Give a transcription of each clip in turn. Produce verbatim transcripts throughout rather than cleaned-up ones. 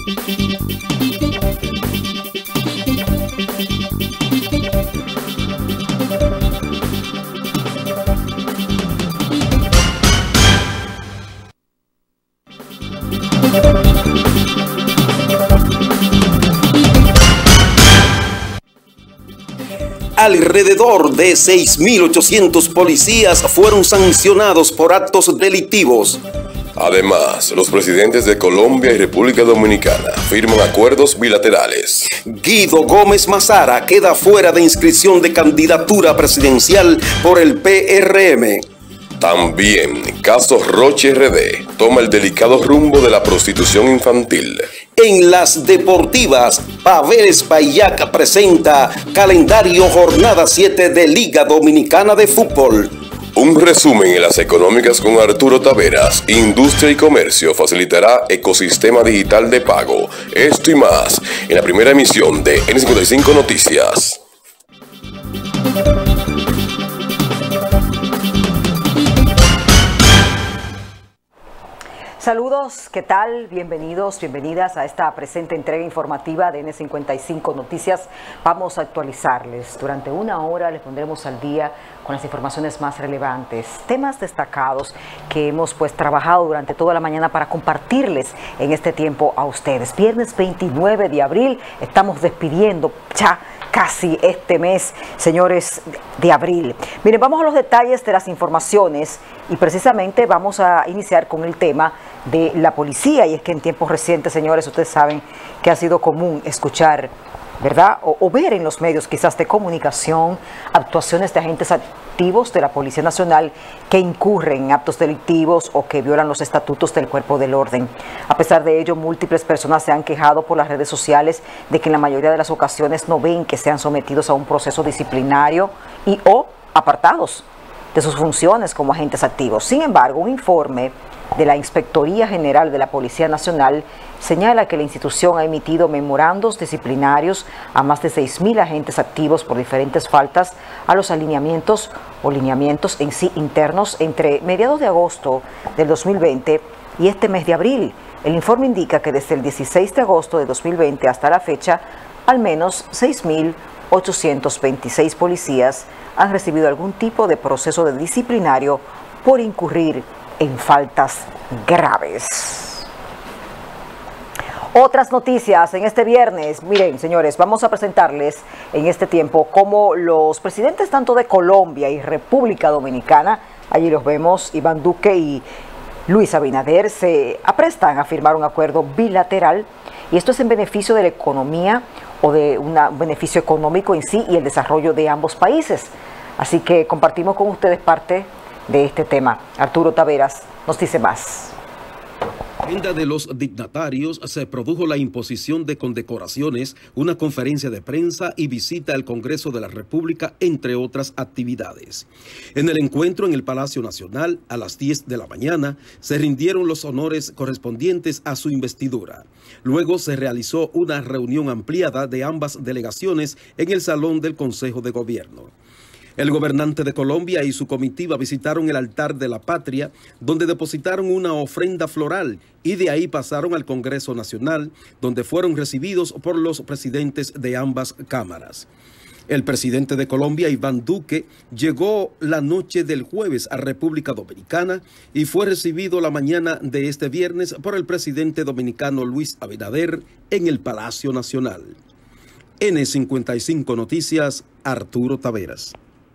Alrededor de seis mil ochocientos policías fueron sancionados por actos delictivos. Además, los presidentes de Colombia y República Dominicana firman acuerdos bilaterales. Guido Gómez Mazara queda fuera de inscripción de candidatura presidencial por el P R M. También, caso Roche R D toma el delicado rumbo de la prostitución infantil. En las deportivas, Pavel Espaillat presenta calendario jornada siete de Liga Dominicana de Fútbol. Un resumen en las económicas con Arturo Taveras. Industria y comercio facilitará ecosistema digital de pago. Esto y más en la primera emisión de N cincuenta y cinco Noticias. Saludos, ¿qué tal? Bienvenidos, bienvenidas a esta presente entrega informativa de N cincuenta y cinco Noticias. Vamos a actualizarles. Durante una hora les pondremos al día con las informaciones más relevantes, temas destacados que hemos pues trabajado durante toda la mañana para compartirles en este tiempo a ustedes. Viernes veintinueve de abril, estamos despidiendo ya casi este mes, señores, de abril. Miren, vamos a los detalles de las informaciones y precisamente vamos a iniciar con el tema de la policía. Y es que en tiempos recientes, señores, ustedes saben que ha sido común escuchar, ¿verdad? O, o ver en los medios quizás de comunicación actuaciones de agentes activos de la Policía Nacional que incurren en actos delictivos o que violan los estatutos del Cuerpo del Orden. A pesar de ello, múltiples personas se han quejado por las redes sociales de que en la mayoría de las ocasiones no ven que sean sometidos a un proceso disciplinario y o apartados de sus funciones como agentes activos. Sin embargo, un informe de la Inspectoría General de la Policía Nacional señala que la institución ha emitido memorandos disciplinarios a más de seis mil agentes activos por diferentes faltas a los alineamientos o lineamientos en sí internos entre mediados de agosto del dos mil veinte y este mes de abril. El informe indica que desde el dieciséis de agosto de dos mil veinte hasta la fecha, al menos seis mil ochocientos veintiséis policías han recibido algún tipo de proceso de disciplinario por incurrir en faltas graves. Otras noticias en este viernes. Miren, señores, vamos a presentarles en este tiempo cómo los presidentes tanto de Colombia y República Dominicana, allí los vemos, Iván Duque y Luis Abinader, se aprestan a firmar un acuerdo bilateral, y esto es en beneficio de la economía o de una, un beneficio económico en sí y el desarrollo de ambos países. Así que compartimos con ustedes parte de este tema. Arturo Taveras nos dice más. En la agenda de los dignatarios se produjo la imposición de condecoraciones, una conferencia de prensa y visita al Congreso de la República, entre otras actividades. En el encuentro en el Palacio Nacional, a las diez de la mañana, se rindieron los honores correspondientes a su investidura. Luego se realizó una reunión ampliada de ambas delegaciones en el Salón del Consejo de Gobierno. El gobernante de Colombia y su comitiva visitaron el altar de la patria, donde depositaron una ofrenda floral y de ahí pasaron al Congreso Nacional, donde fueron recibidos por los presidentes de ambas cámaras. El presidente de Colombia, Iván Duque, llegó la noche del jueves a República Dominicana y fue recibido la mañana de este viernes por el presidente dominicano Luis Abinader en el Palacio Nacional. N cincuenta y cinco Noticias, Arturo Taveras.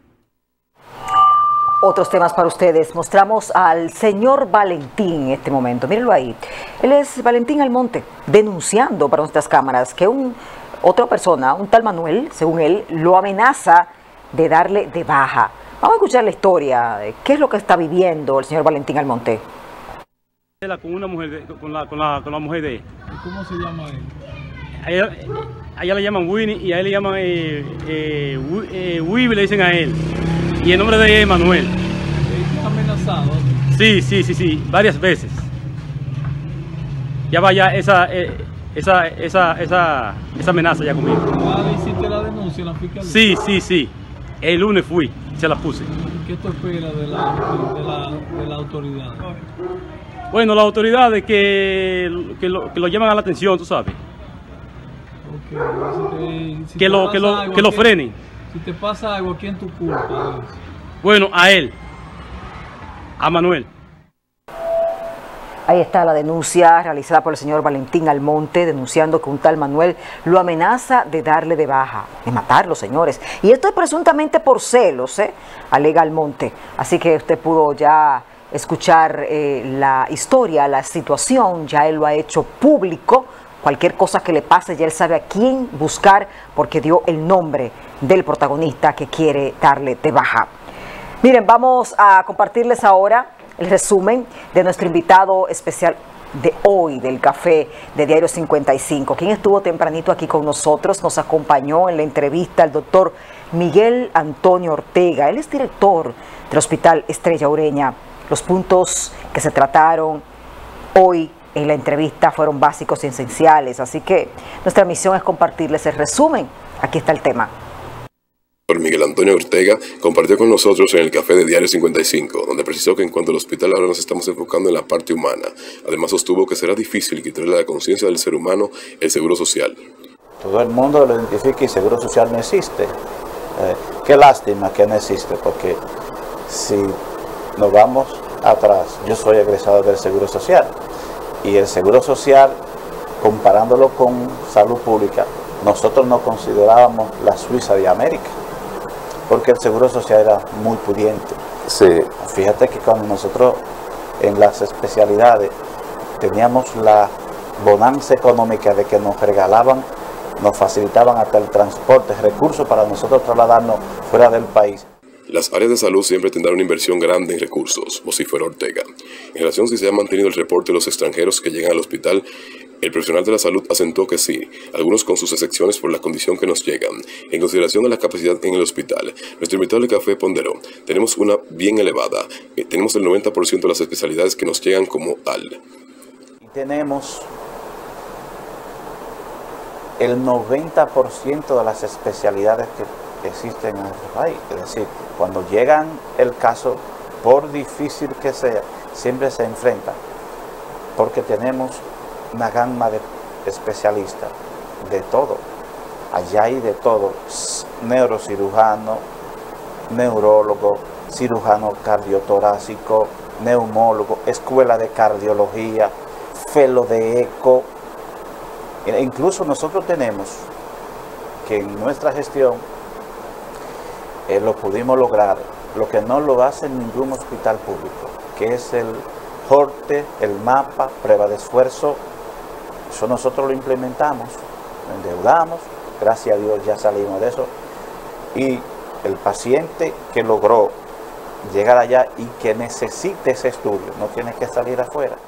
Otros temas para ustedes. Mostramos al señor Valentín en este momento. Mírenlo ahí. Él es Valentín Almonte, denunciando para nuestras cámaras que un, otra persona, un tal Manuel, según él, lo amenaza de darle de baja. Vamos a escuchar la historia. ¿Qué es lo que está viviendo el señor Valentín Almonte? Con una mujer, de, con, la, con, la, con la mujer de él. ¿Cómo se llama él? A ella, a ella le llaman Winnie y a él le llaman eh, eh, eh, Wibi, le dicen a él. Y el nombre de ella es Manuel. ¿Está amenazado? Sí, sí, sí, sí, varias veces. Ya vaya esa, eh, esa, esa, esa, esa amenaza ya conmigo. ¿Ah, le hiciste la denuncia en la fiscalía? Sí, sí, sí. El lunes fui, se la puse. ¿Qué tú esperas de la, de la, de la autoridad? Bueno, las autoridades que, que, lo, que lo llaman a la atención, tú sabes. Okay. Si te, si que, te lo, que, lo, algo, que lo ¿quién, frenen. Si te pasa algo, ¿a quién tu culpa? Bueno, a él. A Manuel. Ahí está la denuncia realizada por el señor Valentín Almonte, denunciando que un tal Manuel lo amenaza de darle de baja, de matarlo, señores. Y esto es presuntamente por celos, ¿eh? Alega Almonte. Así que usted pudo ya escuchar eh, la historia, la situación, ya él lo ha hecho público. Cualquier cosa que le pase, ya él sabe a quién buscar porque dio el nombre del protagonista que quiere darle de baja. Miren, vamos a compartirles ahora el resumen de nuestro invitado especial de hoy del café de Diario cincuenta y cinco. Quien estuvo tempranito aquí con nosotros, nos acompañó en la entrevista el doctor Miguel Antonio Ortega. Él es director del Hospital Estrella Ureña. Los puntos que se trataron hoy en la entrevista fueron básicos y esenciales, así que nuestra misión es compartirles el resumen. Aquí está el tema. Miguel Antonio Ortega compartió con nosotros en el café de Diario cincuenta y cinco, donde precisó que en cuanto al hospital ahora nos estamos enfocando en la parte humana. Además sostuvo que será difícil quitarle a la conciencia del ser humano el seguro social. Todo el mundo lo identifica y seguro social no existe. Eh, qué lástima que no existe, porque si nos vamos atrás, yo soy egresado del seguro social y el seguro social, comparándolo con salud pública, nosotros nos considerábamos la Suiza de América, porque el seguro social era muy pudiente. Sí. Fíjate que cuando nosotros en las especialidades teníamos la bonanza económica de que nos regalaban, nos facilitaban hasta el transporte, recursos para nosotros trasladarnos fuera del país. Las áreas de salud siempre tendrán una inversión grande en recursos, vocifera Ortega. En relación a si se ha mantenido el reporte de los extranjeros que llegan al hospital, el profesional de la salud asentó que sí, algunos con sus excepciones por la condición que nos llegan. En consideración de la capacidad en el hospital, nuestro invitado de café ponderó, tenemos una bien elevada, eh, tenemos el noventa por ciento de las especialidades que nos llegan como tal. Y tenemos el noventa por ciento de las especialidades que existen en nuestro país. Es decir, cuando llegan el caso, por difícil que sea, siempre se enfrentan, porque tenemos una gama de especialistas, de todo. Allá hay de todo, neurocirujano, neurólogo, cirujano cardiotorácico, neumólogo, escuela de cardiología, felo de eco. E incluso nosotros tenemos que en nuestra gestión eh, lo pudimos lograr, lo que no lo hace en ningún hospital público, que es el H O R T E, el mapa, prueba de esfuerzo. Eso nosotros lo implementamos, lo endeudamos, gracias a Dios ya salimos de eso. Y el paciente que logró llegar allá y que necesite ese estudio, no tiene que salir afuera.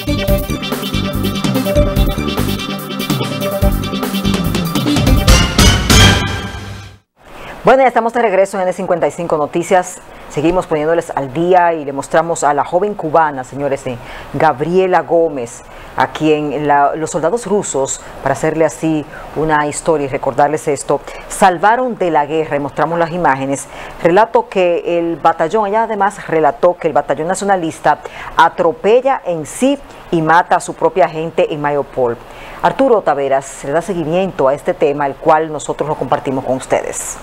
Bueno, ya estamos de regreso en N cincuenta y cinco Noticias. Seguimos poniéndoles al día y le mostramos a la joven cubana, señores, eh, Gabriela Gómez, a quien la, los soldados rusos, para hacerle así una historia y recordarles esto, salvaron de la guerra, y mostramos las imágenes. Relato que el batallón, ella además relató que el batallón nacionalista atropella en sí y mata a su propia gente en Mariupol. Arturo Taveras le da seguimiento a este tema, el cual nosotros lo compartimos con ustedes.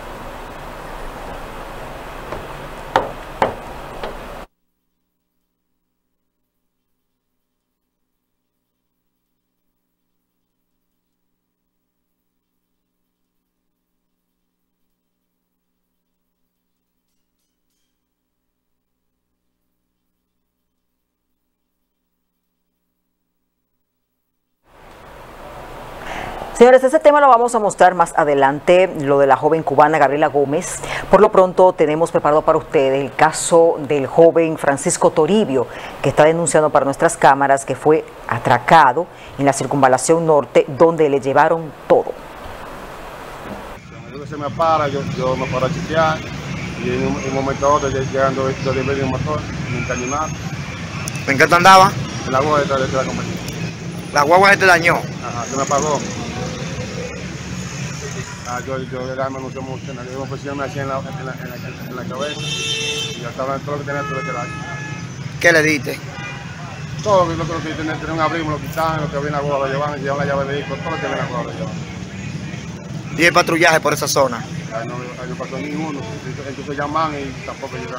Señores, ese tema lo vamos a mostrar más adelante, lo de la joven cubana Gabriela Gómez. Por lo pronto tenemos preparado para ustedes el caso del joven Francisco Toribio, que está denunciando para nuestras cámaras que fue atracado en la circunvalación norte, donde le llevaron todo. Yo que se me para, yo, yo me paro a chequear y en un, en un momento a otro llegando esto de medio motor, me encañonaron. ¿En qué te andaba? En la guagua de, de, de la compañía. ¿La guagua se te dañó? Ajá, se me apagó. Ah, yo, yo de la me anunció mucho, en la posición me hacía en la, en, la, en, la, en la cabeza y yo estaba en todo lo que tenía todo que dar. ¿Qué le diste? Todo lo que tenía, tenía un abrigo, me lo quitaban, lo que había en la guagua lo llevaban, llevaban la llave de vehículo, todo lo que había en la guagua lo llevaban. ¿Y el patrullaje por esa zona? Ahí no, ahí no pasó ninguno, entonces llaman y tampoco llegan.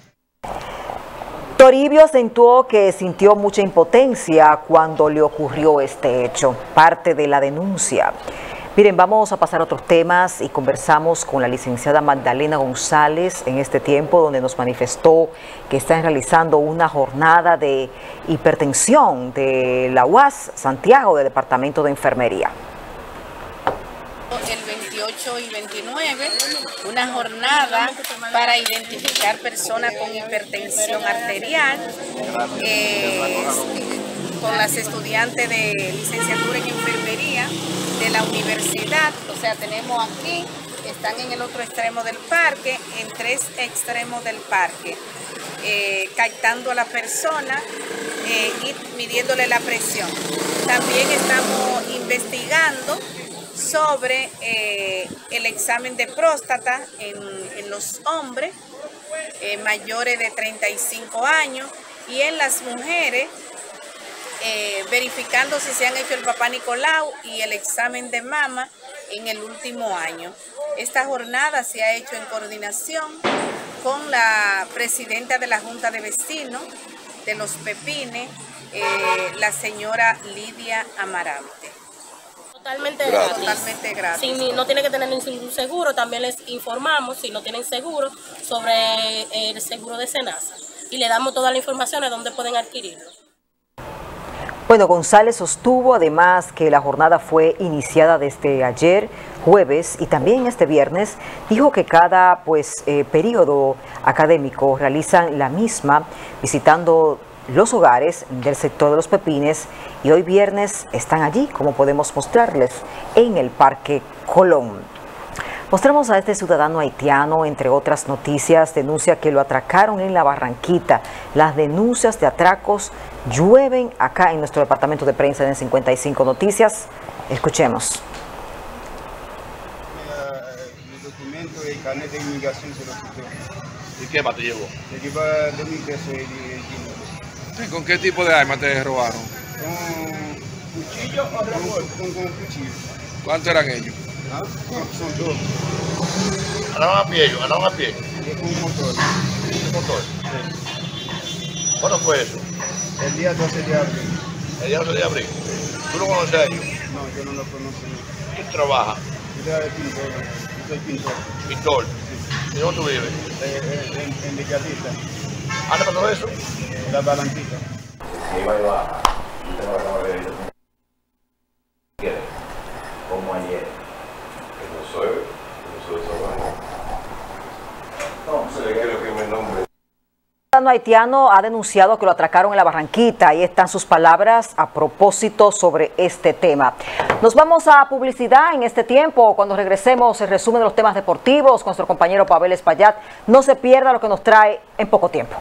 Toribio acentuó que sintió mucha impotencia cuando le ocurrió este hecho, parte de la denuncia. Miren, vamos a pasar a otros temas y conversamos con la licenciada Magdalena González en este tiempo, donde nos manifestó que están realizando una jornada de hipertensión de la U A S Santiago, del Departamento de Enfermería. El veintiocho y veintinueve, una jornada para identificar personas con hipertensión arterial, eh, con las estudiantes de licenciatura en enfermería de la universidad. O sea, tenemos aquí, están en el otro extremo del parque, en tres extremos del parque, eh, captando a la persona eh, y midiéndole la presión. También estamos investigando sobre eh, el examen de próstata en, en los hombres eh, mayores de treinta y cinco años, y en las mujeres eh, verificando si se han hecho el Papá Nicolau y el examen de mama en el último año. Esta jornada se ha hecho en coordinación con la presidenta de la Junta de Vecinos de Los Pepines, eh, la señora Lidia Amarante. Totalmente gratis. Totalmente gratis. Si no tiene que tener ningún seguro, también les informamos, si no tienen seguro, sobre el seguro de SENASA. Y le damos toda la información de dónde pueden adquirirlo. Bueno, González sostuvo además que la jornada fue iniciada desde ayer, jueves, y también este viernes. Dijo que cada pues, eh, periodo académico realizan la misma, visitando los hogares del sector de Los Pepines, y hoy viernes están allí, como podemos mostrarles, en el Parque Colón. Mostramos a este ciudadano haitiano, entre otras noticias, denuncia que lo atracaron en la Barranquita. Las denuncias de atracos llueven acá en nuestro departamento de prensa de cincuenta y cinco Noticias. Escuchemos. El documento y el carnet de inmigración se lo quitó. ¿Y qué más te llevó? Se llevó dos mil pesos y Sí, ¿con qué tipo de arma te robaron? Con cuchillo o revólver. Con, con cuchillo. ¿Cuántos eran ellos? ¿Ah? Son dos. Andaban a pie ellos, andaban a pie. Con un motor. ¿Un motor? Sí. ¿Cuándo fue eso? El día doce de abril. El día doce de abril. ¿Tú lo conoces a ellos? No, yo no lo conozco. ¿Quién trabaja? Yo soy pintor. Yo soy pintor. Pintor. Sí. ¿Y dónde tú vives? Eh, en, en Villavista. ¿Anda para todo eso? La Barranquita. Iba y baja. Yo tengo la cámara de video. ¿Quieres? Como ayer. Que no soy, no soy esa vaina. No, se le quiero que me nombre. El ciudadano haitiano ha denunciado que lo atracaron en la Barranquita. Ahí están sus palabras a propósito sobre este tema. Nos vamos a publicidad en este tiempo. Cuando regresemos, el resumen de los temas deportivos con nuestro compañero Pavel Espaillat. No se pierda lo que nos trae en poco tiempo.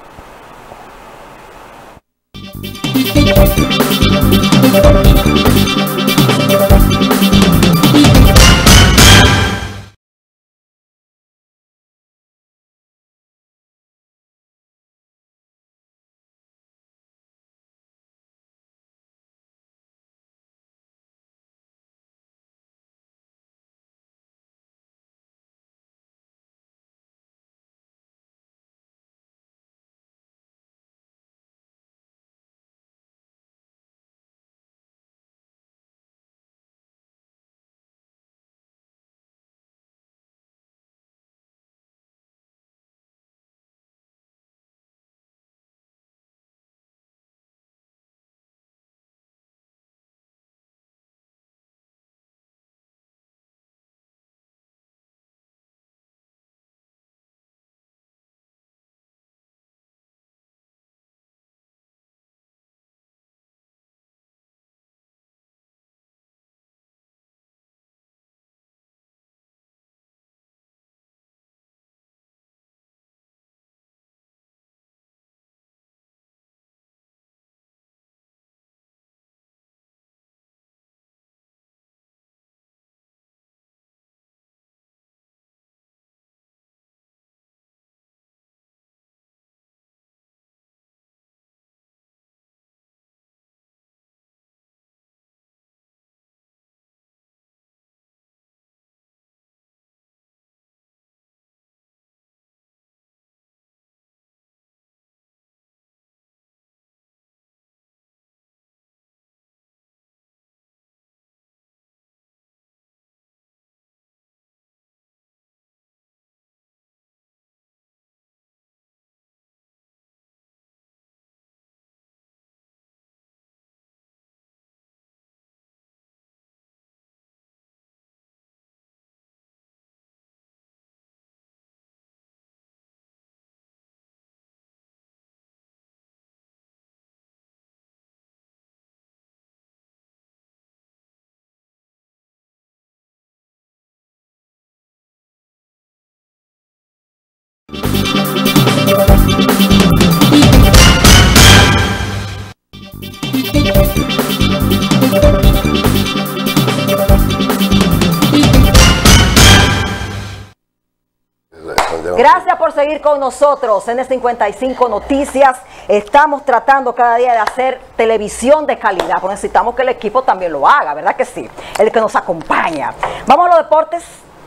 Gracias por seguir con nosotros en N cincuenta y cinco Noticias. Estamos tratando cada día de hacer televisión de calidad, porque necesitamos que el equipo también lo haga, ¿verdad que sí? El que nos acompaña. Vamos a los deportes.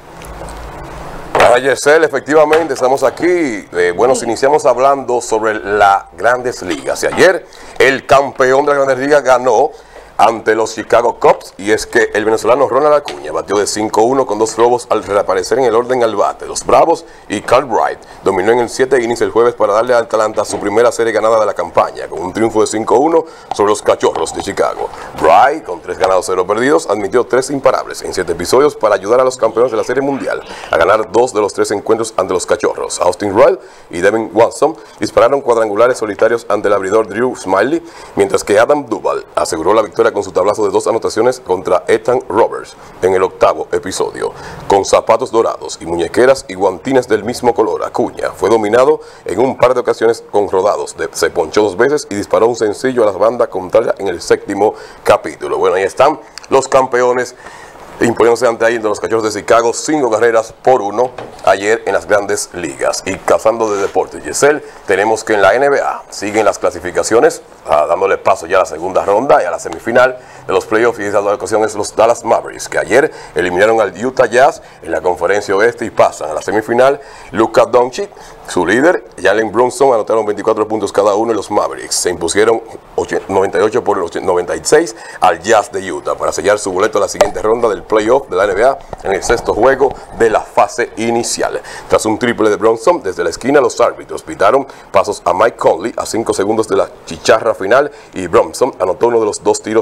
Hola Yesel, efectivamente estamos aquí. Eh, bueno, sí. Iniciamos hablando sobre las Grandes Ligas. Y ayer el campeón de las Grandes Ligas ganó ante los Chicago Cubs, y es que el venezolano Ronald Acuña batió de cinco uno con dos robos al reaparecer en el orden al bate. Los Bravos y Carl Wright dominó en el siete innings el jueves para darle a Atlanta su primera serie ganada de la campaña, con un triunfo de cinco uno sobre los Cachorros de Chicago. Wright, con tres ganados, cero perdidos, admitió tres imparables en siete episodios para ayudar a los campeones de la Serie Mundial a ganar dos de los tres encuentros ante los Cachorros. Austin Royal y Devin Watson dispararon cuadrangulares solitarios ante el abridor Drew Smyly, mientras que Adam Duvall aseguró la victoria con su tablazo de dos anotaciones contra Ethan Roberts en el octavo episodio. Con zapatos dorados y muñequeras y guantines del mismo color, Acuña fue dominado en un par de ocasiones con rodados. De, se ponchó dos veces y disparó un sencillo a la banda contraria en el séptimo capítulo. Bueno, ahí están los campeones imponiéndose ante ahí de los Cachorros de Chicago, cinco carreras por uno ayer en las Grandes Ligas. Y cazando de deportes, Yesel, tenemos que en la N B A siguen las clasificaciones, ah, dándole paso ya a la segunda ronda y a la semifinal de los playoffs, y esa ocasión es los Dallas Mavericks, que ayer eliminaron al Utah Jazz en la conferencia oeste y pasan a la semifinal. Luka Doncic, su líder, y Jalen Brunson anotaron veinticuatro puntos cada uno, y los Mavericks se impusieron noventa y ocho por noventa y seis al Jazz de Utah para sellar su boleto a la siguiente ronda del playoff de la N B A en el sexto juego de la fase inicial. Tras un triple de Brunson desde la esquina, los árbitros pitaron pasos a Mike Conley a cinco segundos de la chicharra final, y Brunson anotó uno de los dos tiros libres de los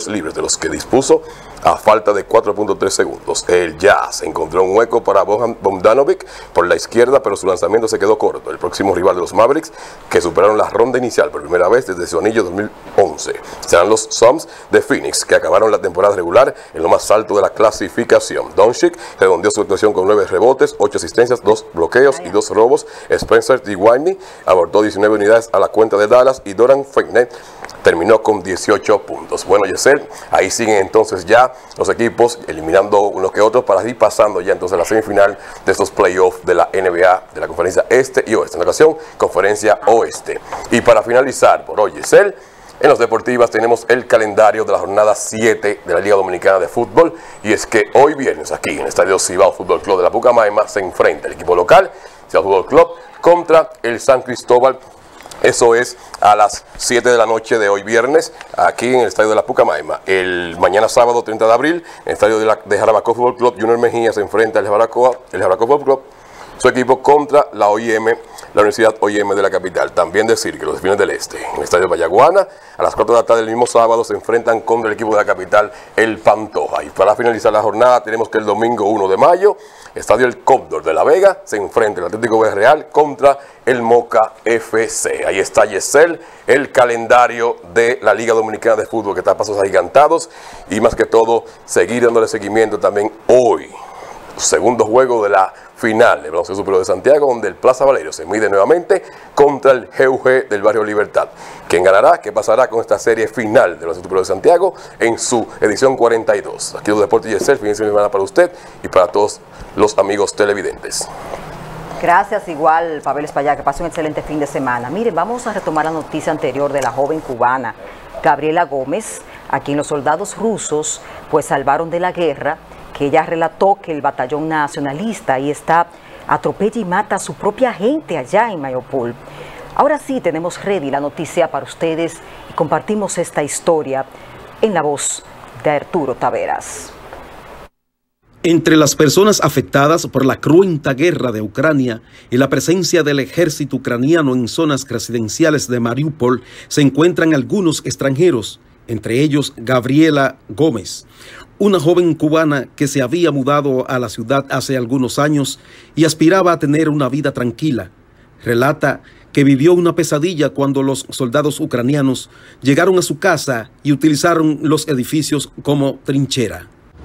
Unidos, que dispuso a falta de cuatro punto tres segundos. El Jazz encontró un hueco para Bogdanovic por la izquierda, pero su lanzamiento se quedó corto. El próximo rival de los Mavericks, que superaron la ronda inicial por primera vez desde su anillo dos mil once, serán los Suns de Phoenix, que acabaron la temporada regular en lo más alto de la clasificación. Doncic redondeó su actuación con nueve rebotes, ocho asistencias, dos bloqueos y dos robos. Spencer Dinwiddie abortó diecinueve unidades a la cuenta de Dallas y Doran Feinet terminó con dieciocho puntos. Bueno, Yesel, ahí siguen entonces ya los equipos eliminando unos que otros para ir pasando ya entonces a la semifinal de estos playoffs de la N B A, de la conferencia este y oeste. En la ocasión, conferencia oeste. Y para finalizar por hoy, Yesel, en los deportivas tenemos el calendario de la jornada siete de la Liga Dominicana de Fútbol, y es que hoy viernes aquí en el Estadio Cibao Fútbol Club de la Pucamaima se enfrenta el equipo local, Cibao Fútbol Club, contra el San Cristóbal. Eso es a las siete de la noche de hoy viernes, aquí en el Estadio de la Pucamaima. El mañana sábado treinta de abril, en el Estadio de, la, de Jarabacoa Fútbol Club, Junior Mejía se enfrenta al Jarabacoa, el Jarabacoa Fútbol Club, su equipo contra la O I M, la Universidad O I M de la capital. También decir que los Delfines del Este, en el Estadio Vallaguana, a las cuatro de la tarde del mismo sábado, se enfrentan contra el equipo de la capital, el Pantoja. Y para finalizar la jornada, tenemos que el domingo uno de mayo, Estadio El Cóndor de La Vega, se enfrenta el Atlético Villarreal contra el Moca F C. Ahí está, Yesel, el calendario de la Liga Dominicana de Fútbol, que está a pasos agigantados, y más que todo, seguir dándole seguimiento también hoy, segundo juego de la final del Baloncesto Superior de Santiago, donde el Plaza Valerio se mide nuevamente contra el G U G del Barrio Libertad. ¿Quién ganará? ¿Qué pasará con esta serie final del Baloncesto Superior de Santiago en su edición cuarenta y dos? Aquí los Deportes Yesel, fin de semana para usted y para todos los amigos televidentes. Gracias, igual, Pavel Espaillat, que pase un excelente fin de semana. Miren, vamos a retomar la noticia anterior de la joven cubana Gabriela Gómez, a quien los soldados rusos pues salvaron de la guerra, que ella relató que el batallón nacionalista ahí está, atropella y mata a su propia gente allá en Mariupol. Ahora sí tenemos ready la noticia para ustedes y compartimos esta historia en la voz de Arturo Taveras. Entre las personas afectadas por la cruenta guerra de Ucrania y la presencia del ejército ucraniano en zonas residenciales de Mariupol se encuentran algunos extranjeros, entre ellos Gabriela Gómez, una joven cubana que se había mudado a la ciudad hace algunos años y aspiraba a tener una vida tranquila. Relata que vivió una pesadilla cuando los soldados ucranianos llegaron a su casa y utilizaron los edificios como trinchera.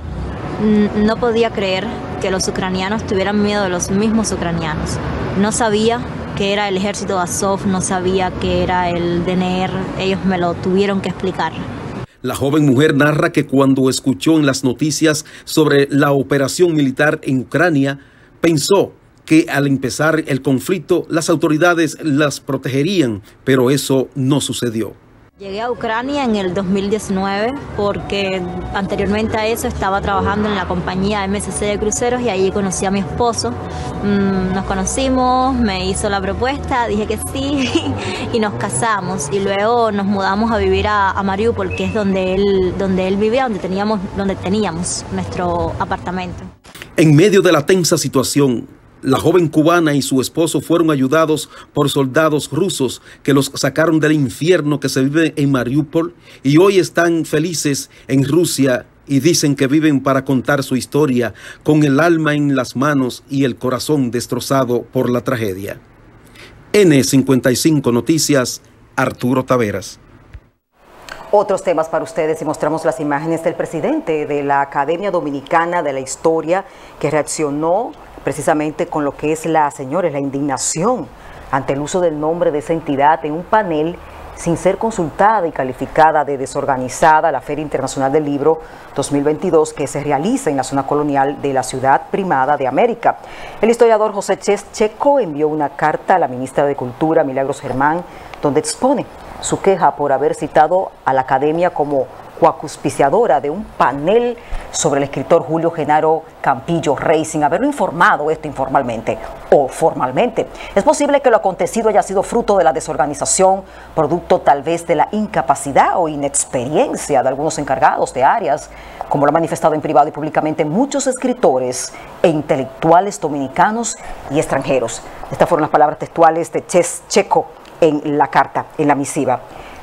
No podía creer que los ucranianos tuvieran miedo de los mismos ucranianos. No sabía que era el ejército Azov, no sabía que era el D N R, ellos me lo tuvieron que explicar. La joven mujer narra que cuando escuchó en las noticias sobre la operación militar en Ucrania, pensó que al empezar el conflicto las autoridades las protegerían, pero eso no sucedió. Llegué a Ucrania en el dos mil diecinueve porque anteriormente a eso estaba trabajando en la compañía M S C de cruceros y allí conocí a mi esposo. Mm, nos conocimos, me hizo la propuesta, dije que sí y nos casamos. Y luego nos mudamos a vivir a, a Mariupol, que es donde él, donde él vivía, donde teníamos, donde teníamos nuestro apartamento. En medio de la tensa situación, la joven cubana y su esposo fueron ayudados por soldados rusos que los sacaron del infierno que se vive en Mariupol y hoy están felices en Rusia y dicen que viven para contar su historia con el alma en las manos y el corazón destrozado por la tragedia. N cincuenta y cinco Noticias, Arturo Taveras. Otros temas para ustedes y mostramos las imágenes del presidente de la Academia Dominicana de la Historia que reaccionó precisamente con lo que es la, señores, la indignación ante el uso del nombre de esa entidad en un panel sin ser consultada y calificada de desorganizada, la Feria Internacional del Libro dos mil veintidós, que se realiza en la zona colonial de la ciudad primada de América. El historiador José Checo envió una carta a la ministra de Cultura, Milagros Germán, donde expone su queja por haber citado a la academia como coauspiciadora de un panel sobre el escritor Julio Genaro Campillo Rey, sin haberlo informado esto informalmente o formalmente. Es posible que lo acontecido haya sido fruto de la desorganización, producto tal vez de la incapacidad o inexperiencia de algunos encargados de áreas, como lo han manifestado en privado y públicamente muchos escritores e intelectuales dominicanos y extranjeros. Estas fueron las palabras textuales de Ches Checo en la carta, en la misiva.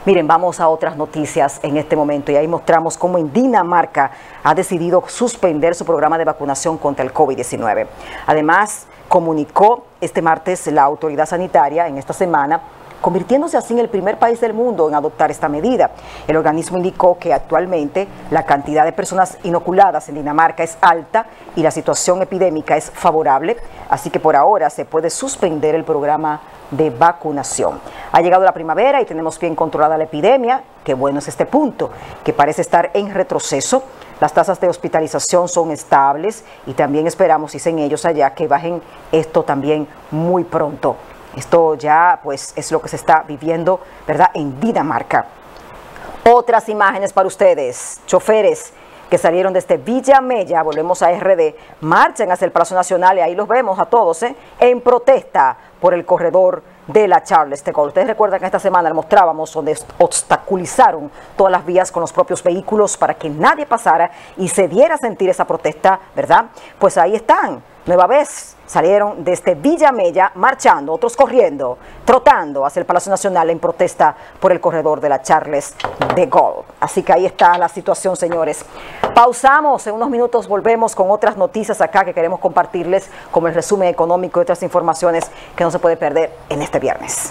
Miren, vamos a otras noticias en este momento y ahí mostramos cómo en Dinamarca ha decidido suspender su programa de vacunación contra el COVID diecinueve. Además, comunicó este martes la autoridad sanitaria en esta semana, convirtiéndose así en el primer país del mundo en adoptar esta medida. El organismo indicó que actualmente la cantidad de personas inoculadas en Dinamarca es alta y la situación epidémica es favorable, así que por ahora se puede suspender el programa de vacunación. Ha llegado la primavera y tenemos bien controlada la epidemia. Qué bueno es este punto, que parece estar en retroceso. Las tasas de hospitalización son estables y también esperamos, dicen ellos allá, que bajen esto también muy pronto. Esto ya pues es lo que se está viviendo, ¿verdad?, en Dinamarca. Otras imágenes para ustedes. Choferes que salieron desde Villa Mella, volvemos a R D, marchan hacia el Palacio Nacional y ahí los vemos a todos, ¿eh?, en protesta por el corredor de la Charles de Gaulle. Ustedes recuerdan que esta semana le mostrábamos donde obstaculizaron todas las vías con los propios vehículos para que nadie pasara y se diera a sentir esa protesta, ¿verdad? Pues ahí están, nueva vez, salieron desde Villa Mella marchando, otros corriendo, trotando hacia el Palacio Nacional en protesta por el corredor de la Charles de Gaulle. Así que ahí está la situación, señores. Pausamos, en unos minutos volvemos con otras noticias acá que queremos compartirles, como el resumen económico y otras informaciones que no se puede perder en este viernes.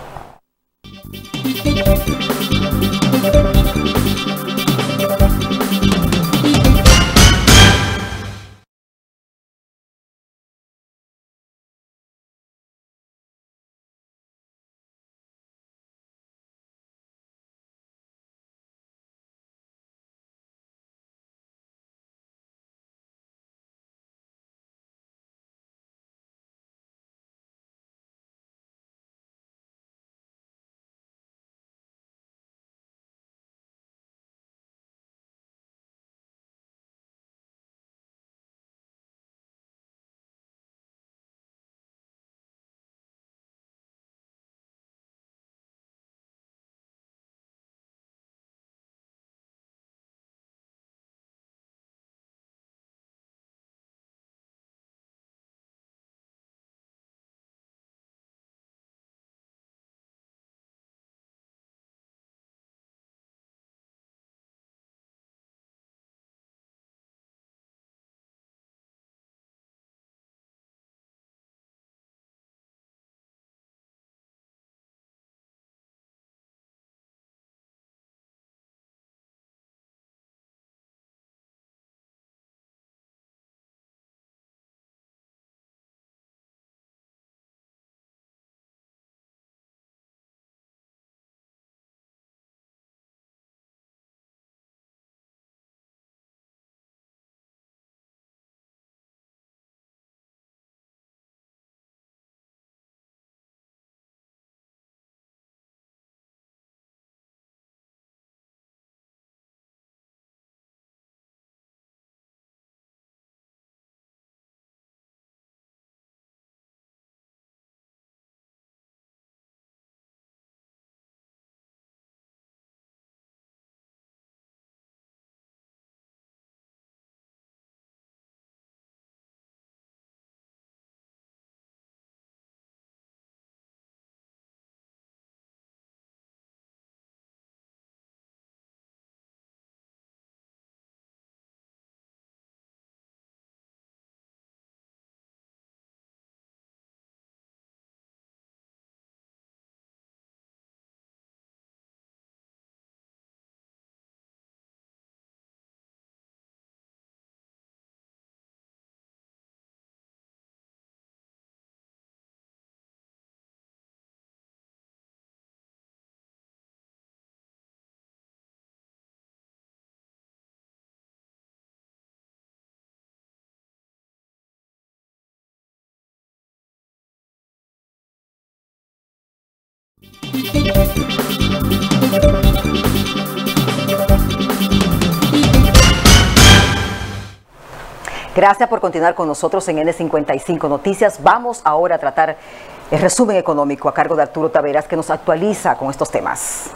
Gracias por continuar con nosotros en N cincuenta y cinco Noticias. Vamos ahora a tratar el resumen económico a cargo de Arturo Taveras, que nos actualiza con estos temas.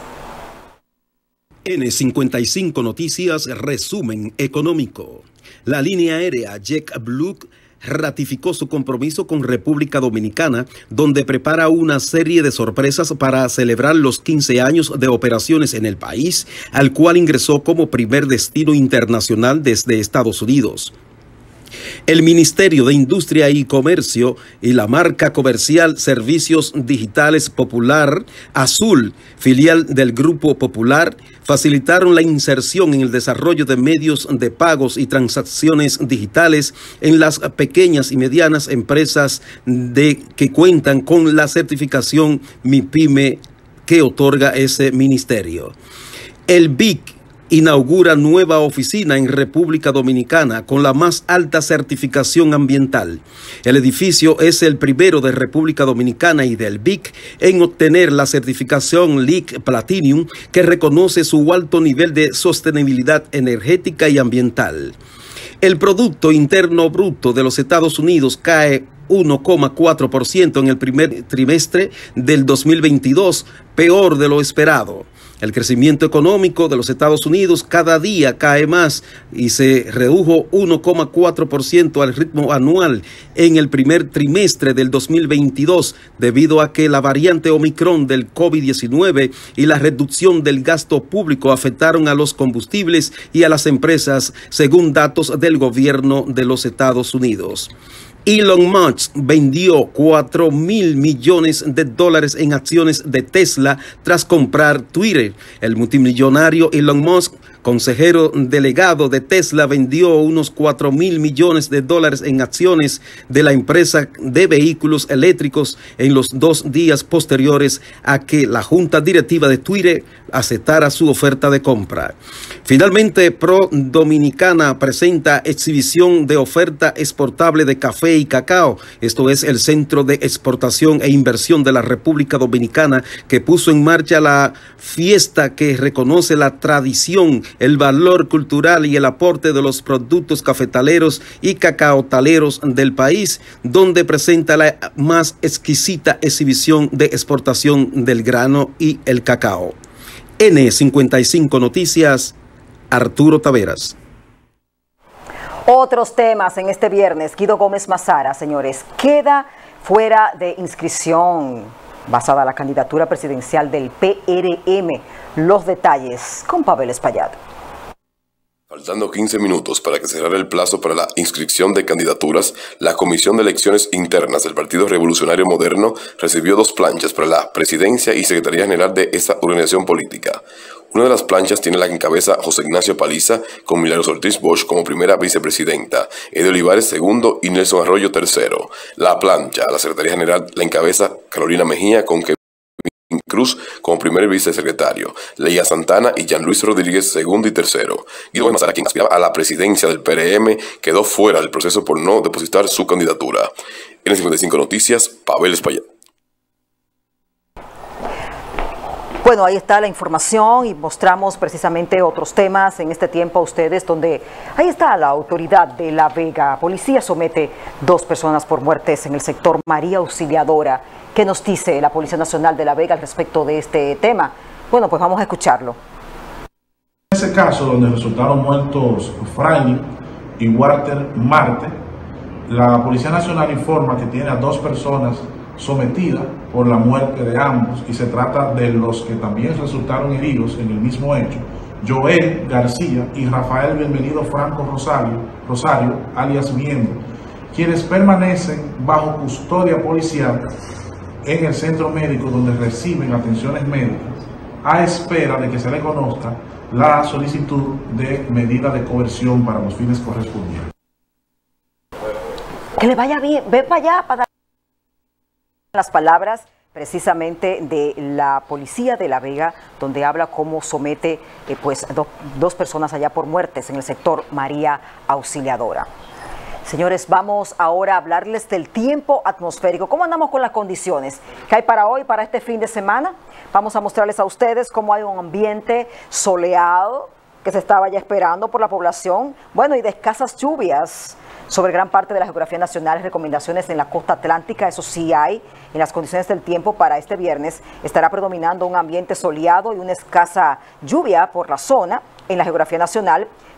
N cincuenta y cinco Noticias, resumen económico. La línea aérea JetBlue ratificó su compromiso con República Dominicana, donde prepara una serie de sorpresas para celebrar los quince años de operaciones en el país, al cual ingresó como primer destino internacional desde Estados Unidos. El Ministerio de Industria y Comercio y la marca comercial Servicios Digitales Popular, Azul, filial del Grupo Popular, facilitaron la inserción en el desarrollo de medios de pagos y transacciones digitales en las pequeñas y medianas empresas de, que cuentan con la certificación MIPYME que otorga ese ministerio. El B I C inaugura nueva oficina en República Dominicana con la más alta certificación ambiental. El edificio es el primero de República Dominicana y del B I C en obtener la certificación L E C Platinum, que reconoce su alto nivel de sostenibilidad energética y ambiental. El Producto Interno Bruto de los Estados Unidos cae uno coma cuatro por ciento en el primer trimestre del dos mil veintidós, peor de lo esperado. El crecimiento económico de los Estados Unidos cada día cae más y se redujo uno coma cuatro por ciento al ritmo anual en el primer trimestre del dos mil veintidós, debido a que la variante Omicron del COVID diecinueve y la reducción del gasto público afectaron a los combustibles y a las empresas, según datos del gobierno de los Estados Unidos. Elon Musk vendió cuatro mil millones de dólares en acciones de Tesla tras comprar Twitter. El multimillonario Elon Musk, consejero delegado de Tesla, vendió unos cuatro mil millones de dólares en acciones de la empresa de vehículos eléctricos en los dos días posteriores a que la junta directiva de Twitter aceptara su oferta de compra. Finalmente, Pro Dominicana presenta exhibición de oferta exportable de café y cacao. Esto es el Centro de Exportación e Inversión de la República Dominicana, que puso en marcha la fiesta que reconoce la tradición, el valor cultural y el aporte de los productos cafetaleros y cacaotaleros del país, donde presenta la más exquisita exhibición de exportación del grano y el cacao. N cincuenta y cinco Noticias, Arturo Taveras. Otros temas en este viernes. Guido Gómez Mazara, señores, queda fuera de inscripción basada en la candidatura presidencial del P R M. Los detalles con Pavel Espaillat. Faltando quince minutos para que cerrara el plazo para la inscripción de candidaturas, la Comisión de Elecciones Internas del Partido Revolucionario Moderno recibió dos planchas para la presidencia y secretaría general de esa organización política. Una de las planchas tiene la que encabeza José Ignacio Paliza, con Milagros Ortiz Bosch como primera vicepresidenta, Eddie Olivares segundo y Nelson Arroyo tercero. La plancha, la secretaría general, la encabeza Carolina Mejía, con Kevin Cruz como primer vicesecretario, Leia Santana y Jean Luis Rodríguez segundo y tercero. Guido Gómez Mazara, quien aspiraba a la presidencia del P R M, quedó fuera del proceso por no depositar su candidatura. En cincuenta y cinco Noticias, Pavel Espaillat. Bueno, ahí está la información y mostramos precisamente otros temas en este tiempo a ustedes, donde ahí está la autoridad de La Vega. Policía somete dos personas por muertes en el sector María Auxiliadora. ¿Qué nos dice la Policía Nacional de La Vega al respecto de este tema? Bueno, pues vamos a escucharlo. En ese caso, donde resultaron muertos Franklin y Walter Marte, la Policía Nacional informa que tiene a dos personas sometidas por la muerte de ambos, y se trata de los que también resultaron heridos en el mismo hecho, Joel García y Rafael Bienvenido Franco Rosario, Rosario alias Miendo, quienes permanecen bajo custodia policial en el centro médico, donde reciben atenciones médicas a espera de que se le conozca la solicitud de medida de coerción para los fines correspondientes. Que le vaya bien, ve para allá para dar las palabras precisamente de la Policía de La Vega, donde habla cómo somete eh, pues do, dos personas allá por muertes en el sector María Auxiliadora. Señores, vamos ahora a hablarles del tiempo atmosférico. ¿Cómo andamos con las condiciones que hay para hoy, para este fin de semana? Vamos a mostrarles a ustedes cómo hay un ambiente soleado que se estaba ya esperando por la población. Bueno, y de escasas lluvias sobre gran parte de la geografía nacional. Recomendaciones en la costa atlántica, eso sí hay. En las condiciones del tiempo para este viernes estará predominando un ambiente soleado y una escasa lluvia por la zona en la geografía nacional,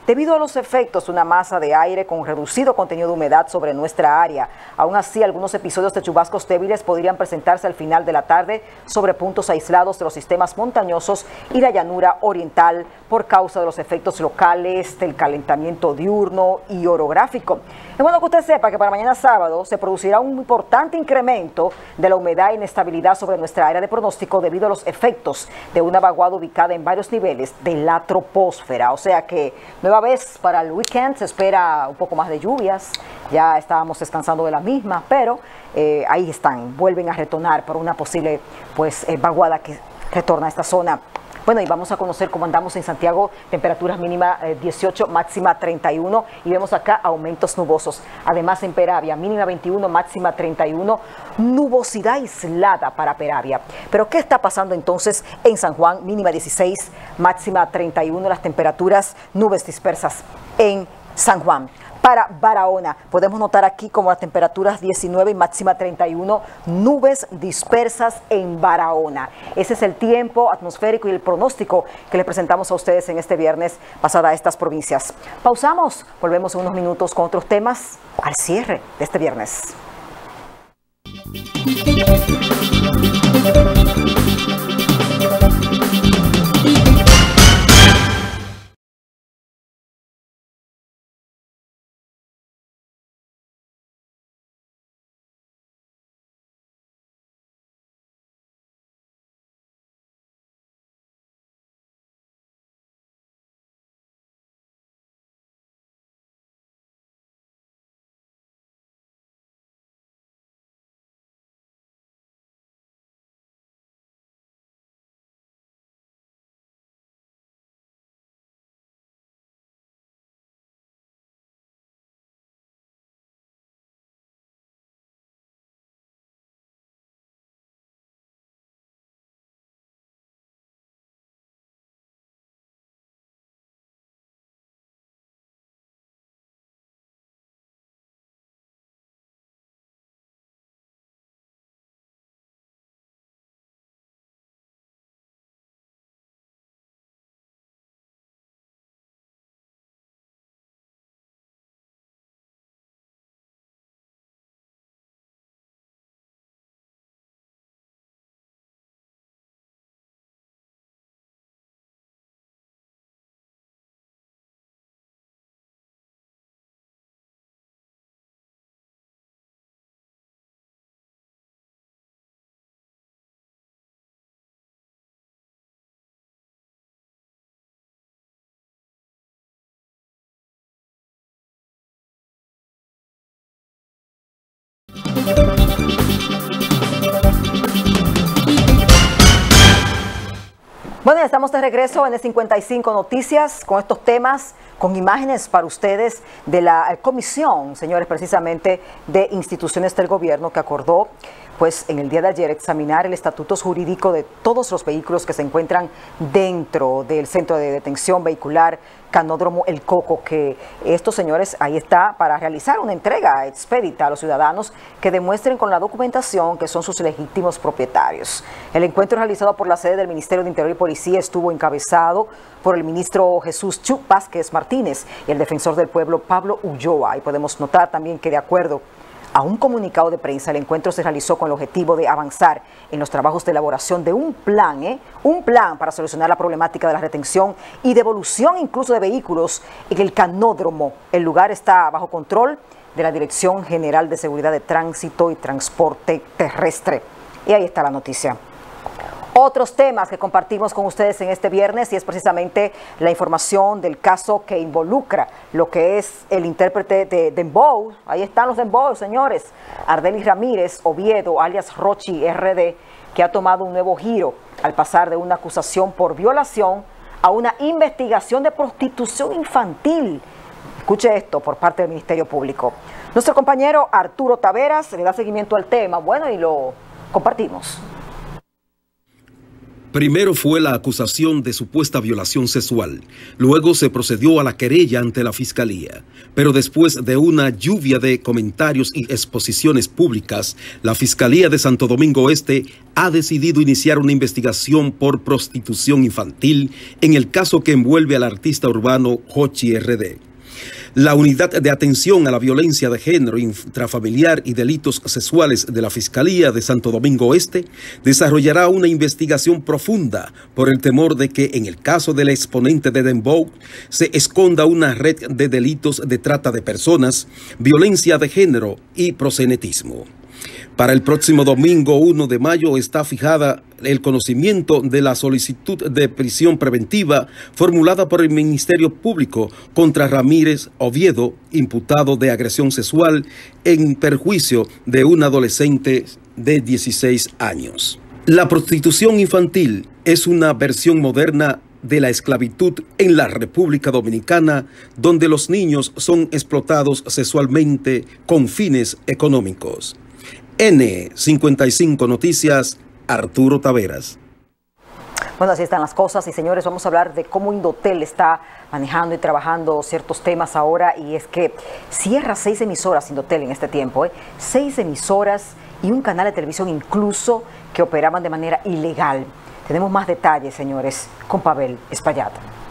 debido a los efectos de una masa de aire con reducido contenido de humedad sobre nuestra área. Aún así, algunos episodios de chubascos débiles podrían presentarse al final de la tarde sobre puntos aislados de los sistemas montañosos y la llanura oriental por causa de los efectos locales del calentamiento diurno y orográfico. Es bueno que usted sepa que para mañana sábado se producirá un importante incremento de la humedad e inestabilidad sobre nuestra área de pronóstico debido a los efectos de una vaguada ubicada en varios niveles de la troposfera. O sea que nueva vez para el weekend se espera un poco más de lluvias. Ya estábamos descansando de la misma, pero eh, ahí están, vuelven a retornar por una posible pues eh, vaguada que retorna a esta zona. Bueno, y vamos a conocer cómo andamos en Santiago, temperaturas mínima eh, dieciocho, máxima treinta y uno, y vemos acá aumentos nubosos. Además en Peravia, mínima veintiuno, máxima treinta y uno, nubosidad aislada para Peravia. Pero ¿qué está pasando entonces en San Juan? Mínima dieciséis, máxima treinta y uno, las temperaturas, nubes dispersas en San Juan. Para Barahona, podemos notar aquí como las temperaturas diecinueve y máxima treinta y uno, nubes dispersas en Barahona. Ese es el tiempo atmosférico y el pronóstico que les presentamos a ustedes en este viernes pasada a estas provincias. Pausamos, volvemos en unos minutos con otros temas al cierre de este viernes. Bueno, ya estamos de regreso en el cincuenta y cinco Noticias con estos temas, con imágenes para ustedes de la comisión, señores, precisamente de instituciones del gobierno que acordó, pues en el día de ayer, examinar el estatuto jurídico de todos los vehículos que se encuentran dentro del centro de detención vehicular Canódromo El Coco, que estos señores ahí está para realizar una entrega expedita a los ciudadanos que demuestren con la documentación que son sus legítimos propietarios. El encuentro realizado por la sede del Ministerio de Interior y Policía estuvo encabezado por el ministro Jesús Chu Vázquez Martínez y el defensor del pueblo Pablo Ulloa. Y podemos notar también que de acuerdo a un comunicado de prensa, el encuentro se realizó con el objetivo de avanzar en los trabajos de elaboración de un plan, ¿eh? un plan para solucionar la problemática de la retención y devolución incluso de vehículos en el canódromo. El lugar está bajo control de la Dirección General de Seguridad de Tránsito y Transporte Terrestre. Y ahí está la noticia. Otros temas que compartimos con ustedes en este viernes y es precisamente la información del caso que involucra lo que es el intérprete de Dembow. Ahí están los Dembow, señores. Ardelis Ramírez Oviedo, alias Rochi R D, que ha tomado un nuevo giro al pasar de una acusación por violación a una investigación de prostitución infantil. Escuche esto por parte del Ministerio Público. Nuestro compañero Arturo Taveras le da seguimiento al tema, bueno, y lo compartimos. Primero fue la acusación de supuesta violación sexual, luego se procedió a la querella ante la Fiscalía, pero después de una lluvia de comentarios y exposiciones públicas, la Fiscalía de Santo Domingo Este ha decidido iniciar una investigación por prostitución infantil en el caso que envuelve al artista urbano Jochi R D. La Unidad de Atención a la Violencia de Género Intrafamiliar y Delitos Sexuales de la Fiscalía de Santo Domingo Este desarrollará una investigación profunda por el temor de que en el caso del exponente de Dembow se esconda una red de delitos de trata de personas, violencia de género y proxenetismo. Para el próximo domingo uno de mayo está fijada el conocimiento de la solicitud de prisión preventiva formulada por el Ministerio Público contra Ramírez Oviedo, imputado de agresión sexual en perjuicio de un adolescente de dieciséis años. La prostitución infantil es una versión moderna de la esclavitud en la República Dominicana, donde los niños son explotados sexualmente con fines económicos. N cincuenta y cinco Noticias, Arturo Taveras. Bueno, así están las cosas y señores, vamos a hablar de cómo Indotel está manejando y trabajando ciertos temas ahora, y es que cierra seis emisoras Indotel en este tiempo, ¿eh? seis emisoras y un canal de televisión incluso que operaban de manera ilegal. Tenemos más detalles, señores, con Pavel Espaillat.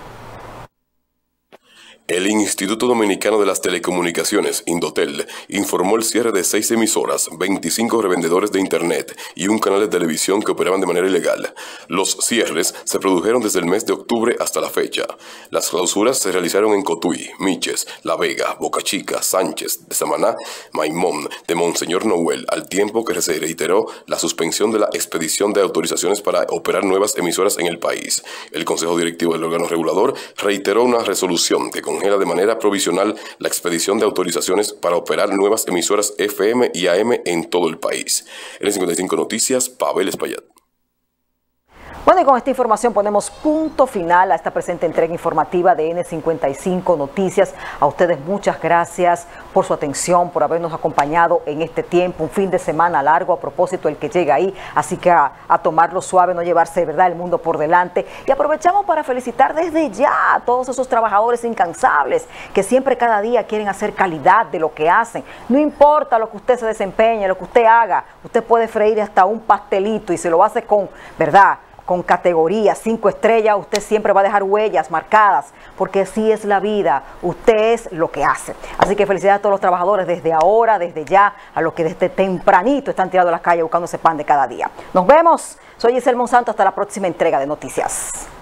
El Instituto Dominicano de las Telecomunicaciones, Indotel, informó el cierre de seis emisoras, veinticinco revendedores de Internet y un canal de televisión que operaban de manera ilegal. Los cierres se produjeron desde el mes de octubre hasta la fecha. Las clausuras se realizaron en Cotuí, Miches, La Vega, Boca Chica, Sánchez, de Samaná, Maimón, de Monseñor Noel, al tiempo que se reiteró la suspensión de la expedición de autorizaciones para operar nuevas emisoras en el país. El Consejo Directivo del órgano regulador reiteró una resolución que congela de manera provisional la expedición de autorizaciones para operar nuevas emisoras F M y A M en todo el país. En cincuenta y cinco Noticias, Pavel Espaillat. Bueno, y con esta información ponemos punto final a esta presente entrega informativa de N cincuenta y cinco Noticias. A ustedes muchas gracias por su atención, por habernos acompañado en este tiempo, un fin de semana largo a propósito el que llega ahí, así que a, a tomarlo suave, no llevarse de verdad el mundo por delante. Y aprovechamos para felicitar desde ya a todos esos trabajadores incansables que siempre cada día quieren hacer calidad de lo que hacen. No importa lo que usted se desempeñe, lo que usted haga, usted puede freír hasta un pastelito y se lo hace con, ¿verdad?, con categoría, cinco estrellas, usted siempre va a dejar huellas marcadas, porque así es la vida, usted es lo que hace. Así que felicidades a todos los trabajadores desde ahora, desde ya, a los que desde tempranito están tirados a las calles buscando ese pan de cada día. Nos vemos, soy Giselle Monsanto, hasta la próxima entrega de Noticias.